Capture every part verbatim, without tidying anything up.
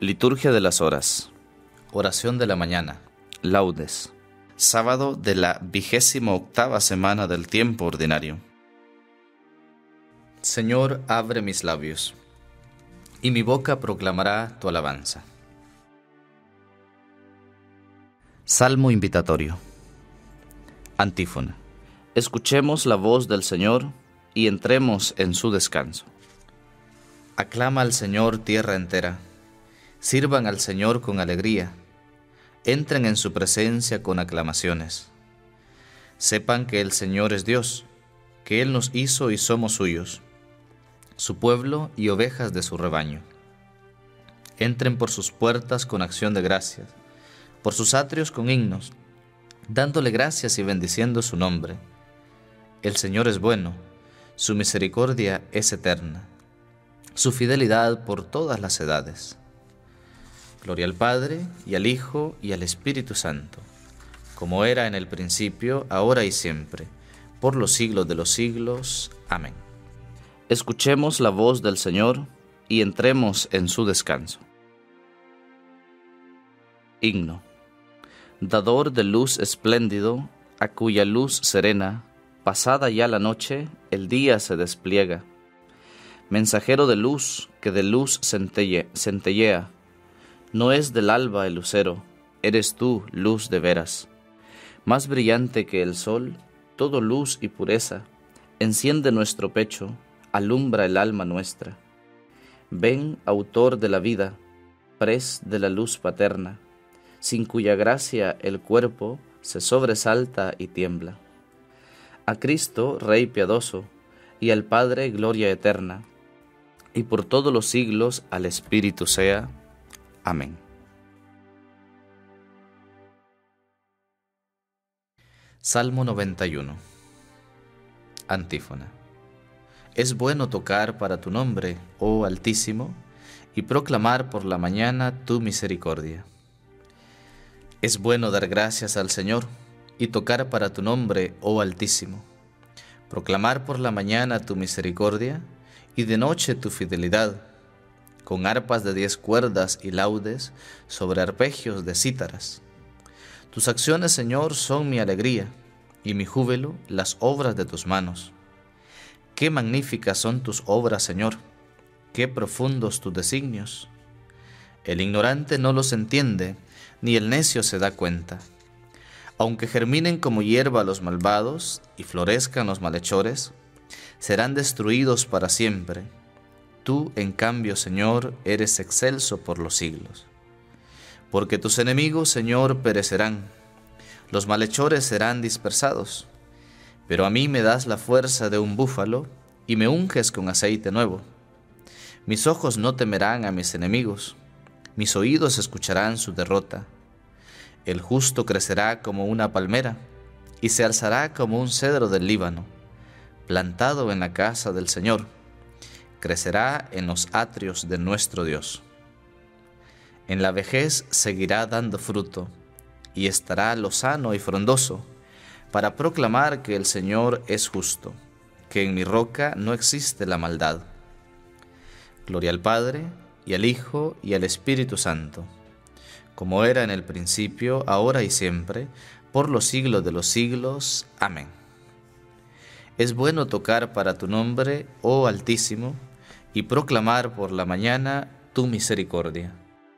Liturgia de las horas. Oración de la mañana. Laudes. Sábado de la vigésima octava semana del tiempo ordinario. Señor, abre mis labios, y mi boca proclamará tu alabanza. Salmo invitatorio. Antífona. Escuchemos la voz del Señor y entremos en su descanso. Aclama al Señor tierra entera. Sirvan al Señor con alegría. Entren en su presencia con aclamaciones. Sepan que el Señor es Dios, que Él nos hizo y somos suyos, su pueblo y ovejas de su rebaño. Entren por sus puertas con acción de gracias, por sus atrios con himnos, dándole gracias y bendiciendo su nombre. El Señor es bueno, su misericordia es eterna, su fidelidad por todas las edades. Gloria al Padre, y al Hijo, y al Espíritu Santo, como era en el principio, ahora y siempre, por los siglos de los siglos. Amén. Escuchemos la voz del Señor y entremos en su descanso. Himno. Dador de luz espléndido, a cuya luz serena, pasada ya la noche, el día se despliega. Mensajero de luz, que de luz centelle, centellea, no es del alba el lucero, eres tú luz de veras. Más brillante que el sol, todo luz y pureza, enciende nuestro pecho, alumbra el alma nuestra. Ven, autor de la vida, pres de la luz paterna, sin cuya gracia el cuerpo se sobresalta y tiembla. A Cristo, Rey piadoso, y al Padre gloria eterna, y por todos los siglos al Espíritu sea. Amén. Salmo noventa y uno. Antífona. Es bueno tocar para tu nombre, oh Altísimo, y proclamar por la mañana tu misericordia. Es bueno dar gracias al Señor y tocar para tu nombre, oh Altísimo, proclamar por la mañana tu misericordia y de noche tu fidelidad, con arpas de diez cuerdas y laudes sobre arpegios de cítaras. Tus acciones, Señor, son mi alegría, y mi júbilo las obras de tus manos. Qué magníficas son tus obras, Señor, qué profundos tus designios. El ignorante no los entiende, ni el necio se da cuenta. Aunque germinen como hierba los malvados y florezcan los malhechores, serán destruidos para siempre. Tú, en cambio, Señor, eres excelso por los siglos. Porque tus enemigos, Señor, perecerán, los malhechores serán dispersados. Pero a mí me das la fuerza de un búfalo y me unges con aceite nuevo. Mis ojos no temerán a mis enemigos, mis oídos escucharán su derrota. El justo crecerá como una palmera y se alzará como un cedro del Líbano, plantado en la casa del Señor. Crecerá en los atrios de nuestro Dios. En la vejez seguirá dando fruto, y estará lozano y frondoso, para proclamar que el Señor es justo, que en mi roca no existe la maldad. Gloria al Padre, y al Hijo, y al Espíritu Santo, como era en el principio, ahora y siempre, por los siglos de los siglos. Amén. Es bueno tocar para tu nombre, oh Altísimo, y proclamar por la mañana tu misericordia.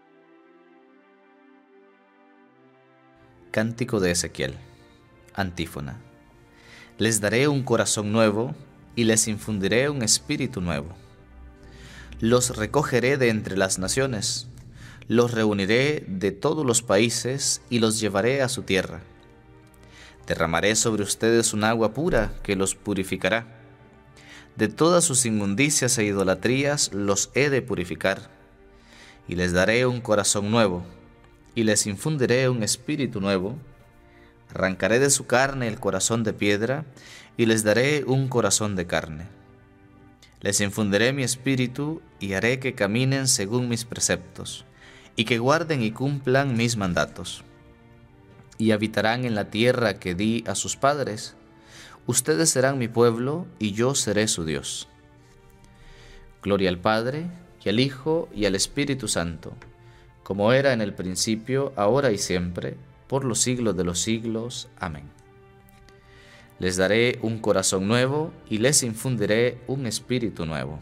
Cántico de Ezequiel. Antífona. Les daré un corazón nuevo y les infundiré un espíritu nuevo. Los recogeré de entre las naciones, los reuniré de todos los países y los llevaré a su tierra. Derramaré sobre ustedes un agua pura que los purificará. De todas sus inmundicias e idolatrías los he de purificar, y les daré un corazón nuevo, y les infundiré un espíritu nuevo. Arrancaré de su carne el corazón de piedra, y les daré un corazón de carne. Les infundiré mi espíritu, y haré que caminen según mis preceptos, y que guarden y cumplan mis mandatos. Y habitarán en la tierra que di a sus padres. Ustedes serán mi pueblo, y yo seré su Dios. Gloria al Padre, y al Hijo, y al Espíritu Santo, como era en el principio, ahora y siempre, por los siglos de los siglos. Amén. Les daré un corazón nuevo y les infundiré un espíritu nuevo.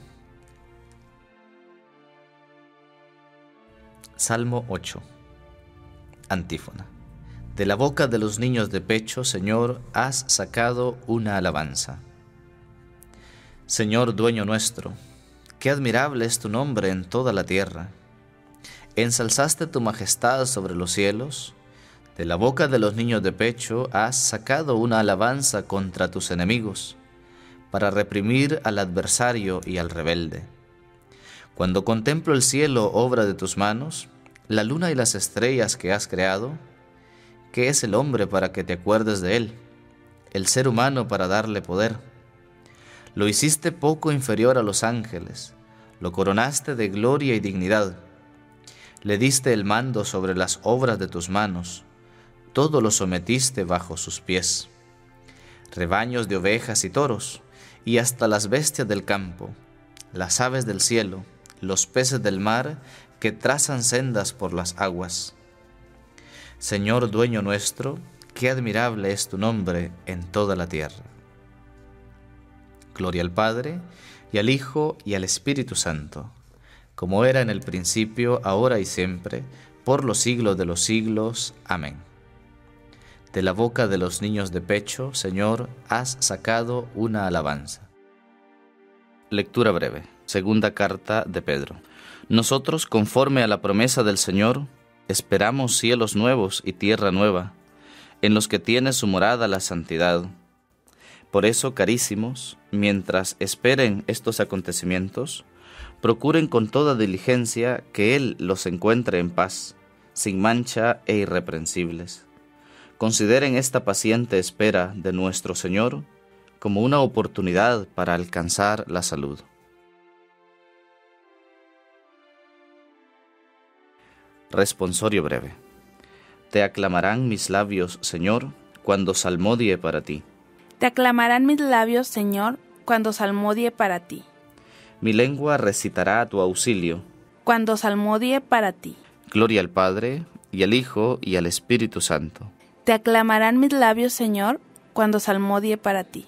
Salmo ocho. Antífona. De la boca de los niños de pecho, Señor, has sacado una alabanza. Señor, dueño nuestro, qué admirable es tu nombre en toda la tierra. Ensalzaste tu majestad sobre los cielos. De la boca de los niños de pecho has sacado una alabanza contra tus enemigos, para reprimir al adversario y al rebelde. Cuando contemplo el cielo, obra de tus manos, la luna y las estrellas que has creado, ¿qué es el hombre para que te acuerdes de él? El ser humano para darle poder. Lo hiciste poco inferior a los ángeles, lo coronaste de gloria y dignidad. Le diste el mando sobre las obras de tus manos, todo lo sometiste bajo sus pies. Rebaños de ovejas y toros, y hasta las bestias del campo, las aves del cielo, los peces del mar que trazan sendas por las aguas. Señor dueño nuestro, qué admirable es tu nombre en toda la tierra. Gloria al Padre, y al Hijo, y al Espíritu Santo, como era en el principio, ahora y siempre, por los siglos de los siglos. Amén. De la boca de los niños de pecho, Señor, has sacado una alabanza. Lectura breve. Segunda carta de Pedro. Nosotros, conforme a la promesa del Señor, esperamos cielos nuevos y tierra nueva, en los que tiene su morada la santidad. Por eso, carísimos, mientras esperen estos acontecimientos, procuren con toda diligencia que Él los encuentre en paz, sin mancha e irreprensibles. Consideren esta paciente espera de nuestro Señor como una oportunidad para alcanzar la salud. Responsorio breve. Te aclamarán mis labios, Señor, cuando salmodie para ti. Te aclamarán mis labios, Señor, cuando salmodie para ti. Mi lengua recitará tu auxilio, cuando salmodie para ti. Gloria al Padre, y al Hijo, y al Espíritu Santo. Te aclamarán mis labios, Señor, cuando salmodie para ti.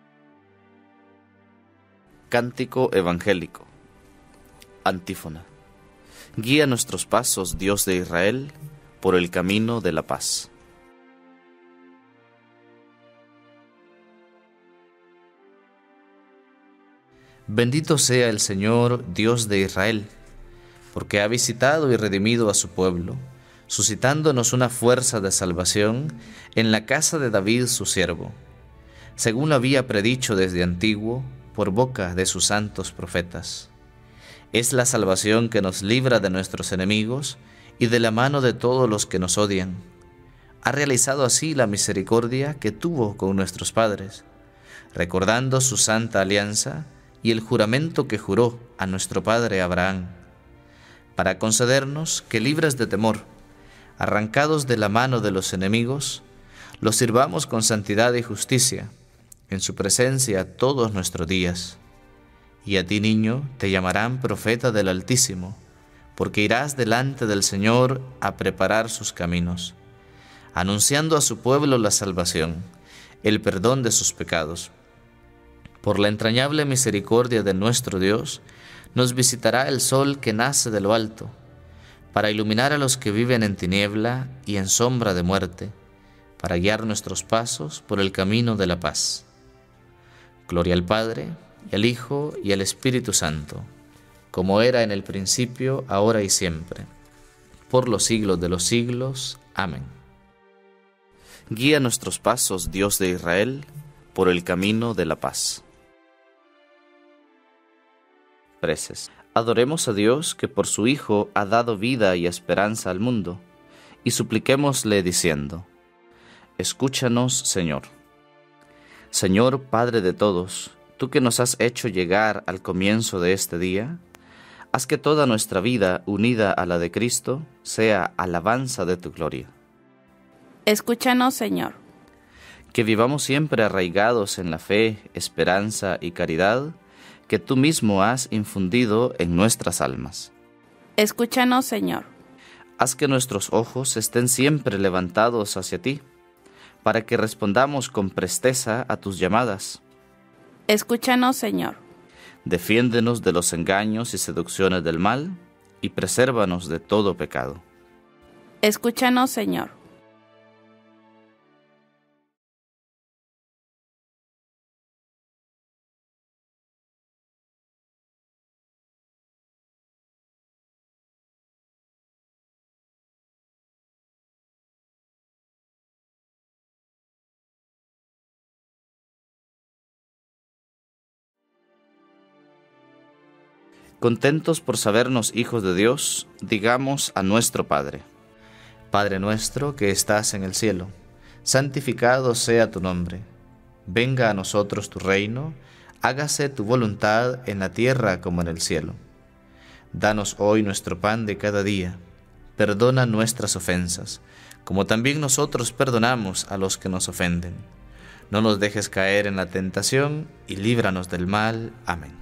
Cántico evangélico. Antífona. Guía nuestros pasos, Dios de Israel, por el camino de la paz. Bendito sea el Señor, Dios de Israel, porque ha visitado y redimido a su pueblo, suscitándonos una fuerza de salvación en la casa de David su siervo, según lo había predicho desde antiguo por boca de sus santos profetas. Es la salvación que nos libra de nuestros enemigos y de la mano de todos los que nos odian. Ha realizado así la misericordia que tuvo con nuestros padres, recordando su santa alianza y el juramento que juró a nuestro padre Abraham, para concedernos que, libres de temor, arrancados de la mano de los enemigos, los sirvamos con santidad y justicia, en su presencia todos nuestros días. Y a ti, niño, te llamarán profeta del Altísimo, porque irás delante del Señor a preparar sus caminos, anunciando a su pueblo la salvación, el perdón de sus pecados. Por la entrañable misericordia de nuestro Dios, nos visitará el sol que nace de lo alto, para iluminar a los que viven en tiniebla y en sombra de muerte, para guiar nuestros pasos por el camino de la paz. Gloria al Padre, y al Hijo, y al Espíritu Santo, como era en el principio, ahora y siempre, por los siglos de los siglos. Amén. Guía nuestros pasos, Dios de Israel, por el camino de la paz. Preces. Adoremos a Dios, que por su Hijo ha dado vida y esperanza al mundo, y supliquémosle diciendo: Escúchanos, Señor. Señor, Padre de todos, tú que nos has hecho llegar al comienzo de este día, haz que toda nuestra vida, unida a la de Cristo, sea alabanza de tu gloria. Escúchanos, Señor. Que vivamos siempre arraigados en la fe, esperanza y caridad que tú mismo has infundido en nuestras almas. Escúchanos, Señor. Haz que nuestros ojos estén siempre levantados hacia ti, para que respondamos con presteza a tus llamadas. Escúchanos, Señor. Defiéndenos de los engaños y seducciones del mal, y presérvanos de todo pecado. Escúchanos, Señor. Contentos por sabernos hijos de Dios, digamos a nuestro Padre. Padre nuestro que estás en el cielo, santificado sea tu nombre. Venga a nosotros tu reino, hágase tu voluntad en la tierra como en el cielo. Danos hoy nuestro pan de cada día. Perdona nuestras ofensas, como también nosotros perdonamos a los que nos ofenden. No nos dejes caer en la tentación y líbranos del mal. Amén.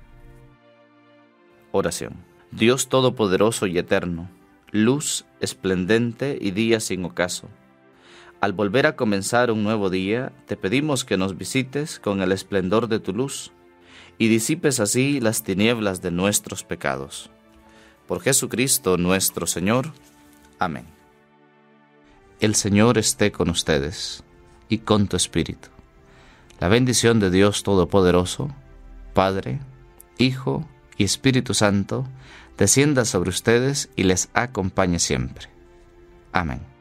Oración. Dios Todopoderoso y Eterno, luz esplendente y día sin ocaso, al volver a comenzar un nuevo día, te pedimos que nos visites con el esplendor de tu luz y disipes así las tinieblas de nuestros pecados. Por Jesucristo nuestro Señor. Amén. El Señor esté con ustedes y con tu espíritu. La bendición de Dios Todopoderoso, Padre, Hijo y Espíritu Santo, descienda sobre ustedes y les acompañe siempre. Amén.